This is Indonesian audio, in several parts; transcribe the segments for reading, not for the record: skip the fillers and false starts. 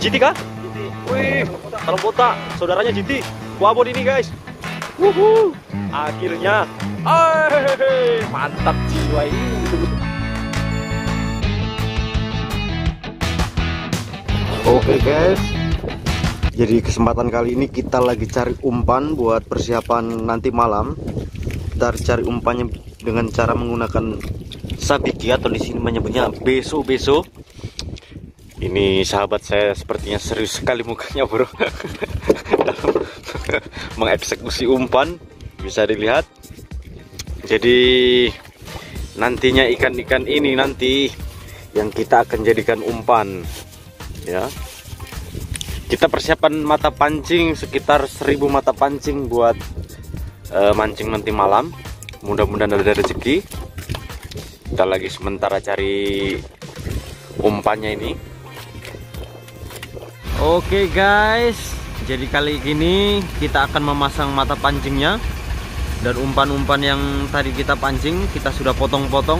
GT kah? Wih, Talong Kota, saudaranya GT. Wabon ini guys. Wuhu. Akhirnya, mantap jiwa ini. Oke guys, jadi kesempatan kali ini kita lagi cari umpan buat persiapan nanti malam. Kita cari umpannya dengan cara menggunakan sabiki atau di sini menyebutnya beso-beso. Ini sahabat saya sepertinya serius sekali mukanya bro. Dalam mengeksekusi umpan, bisa dilihat. Jadi nantinya ikan-ikan ini nanti yang kita akan jadikan umpan. Ya, kita persiapan mata pancing sekitar 1000 mata pancing buat mancing nanti malam. Mudah-mudahan ada rezeki. Kita lagi sementara cari umpannya ini. Oke guys, jadi kali ini kita akan memasang mata pancingnya. Dan umpan-umpan yang tadi kita pancing kita sudah potong-potong.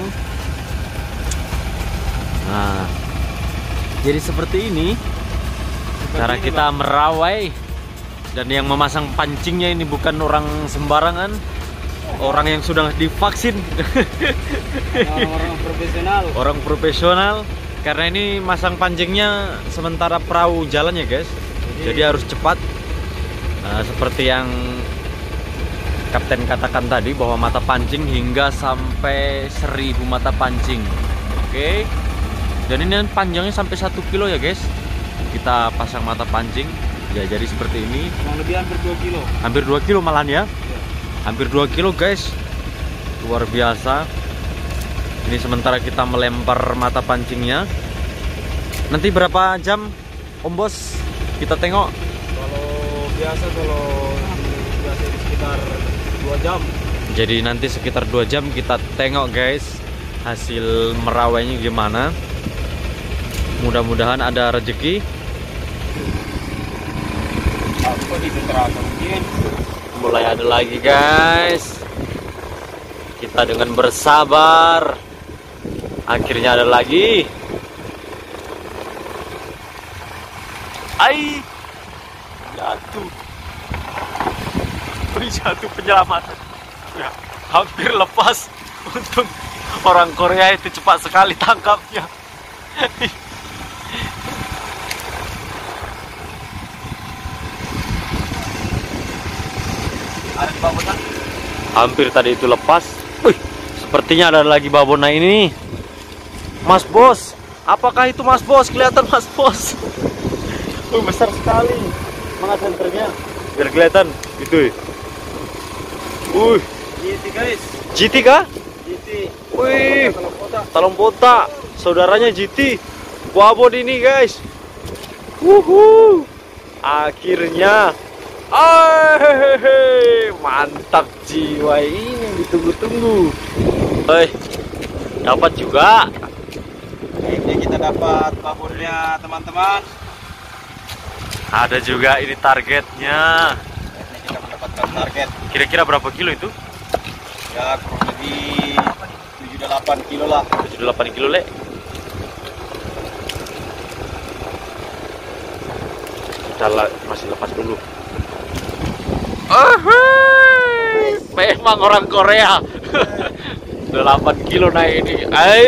Nah, jadi seperti ini cara kita merawai. Dan yang memasang pancingnya ini bukan orang sembarangan, orang yang sudah divaksin. Orang profesional. Orang profesional. Karena ini masang pancingnya sementara perahu jalan ya guys. Jadi harus cepat. Nah, seperti yang kapten katakan tadi, bahwa mata pancing hingga sampai 1000 mata pancing. Oke. Dan ini panjangnya sampai 1 kilo ya guys. Kita pasang mata pancing. Ya jadi seperti ini. Kurang lebih hampir 2 kilo. Hampir 2 kilo malahan ya. Hampir 2 kilo guys. Luar biasa. Ini sementara kita melempar mata pancingnya. Nanti berapa jam Om Bos kita tengok? Kalau biasa di sekitar 2 jam. Jadi nanti sekitar 2 jam kita tengok guys hasil merawainya gimana. Mudah-mudahan ada rezeki. Apa itu terasa mungkin? Mulai ada lagi guys. Kita dengan bersabar. Akhirnya ada lagi. Ai, jatuh. Beri jatuh penyelamatan. Ya, hampir lepas. Untung orang Korea itu cepat sekali tangkapnya. Ada babona? Hampir tadi itu lepas. Wih, sepertinya ada lagi babona ini. Mas Bos, apakah itu Mas Bos? Kelihatan Mas Bos. Besar sekali. Mana senternya? Biar kelihatan. Itu. GT guys. GT kah? GT. Wih, Talong Kota. Talong Kota, saudaranya GT. Wabon ini guys. Wuhu. Akhirnya. Mantap jiwa ini yang ditunggu-tunggu. Dapat juga. Ini kita dapat babonnya teman-teman. Ada juga ini targetnya. Ini kita mendapatkan target. Kira-kira berapa kilo itu? Ya kurang lebih 7-8 kilo lah. 7-8 kilo le. Kita masih lepas dulu. Memang orang Korea. 8 kilo naik ini.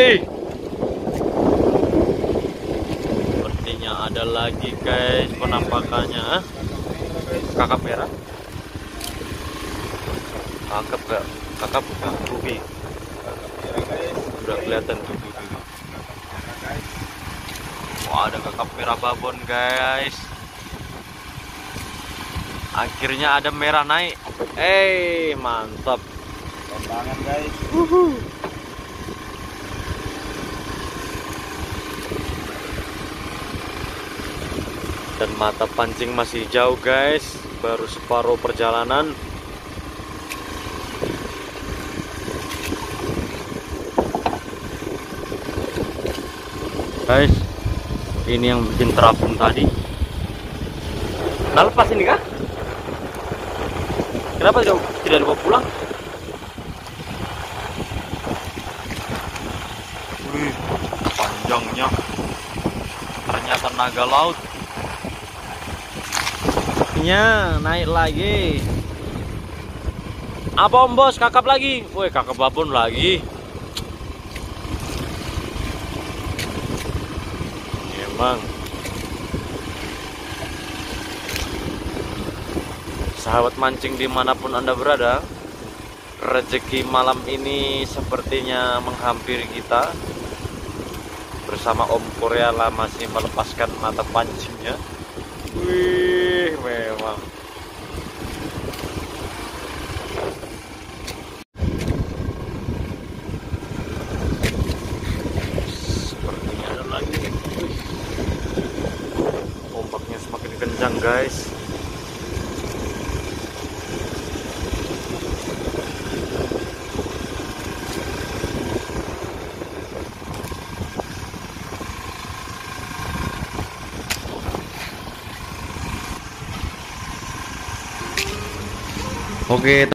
Sepertinya ada lagi guys penampakannya. Kakap merah. Kakap bukan ruby. Sudah kelihatan tuh. Wah, ada kakap merah babon guys. Akhirnya ada merah naik. Mantap. Tembangan guys. Dan mata pancing masih jauh guys. Baru separuh perjalanan. Guys, ini yang bikin terapung tadi. Nah, lepas ini kah? Kenapa tidak dibawa pulang? Wih, panjangnya. Ternyata naga laut. Akhirnya naik lagi. Apa Om Bos, kakap lagi? Woi, kakap babon lagi. Emang sahabat mancing dimanapun Anda berada, rezeki malam ini sepertinya menghampiri kita. Bersama Om Korea lah masih melepaskan mata pancingnya. Wih, memang sepertinya ada lagi. Wih, ombaknya semakin kencang guys. Oke.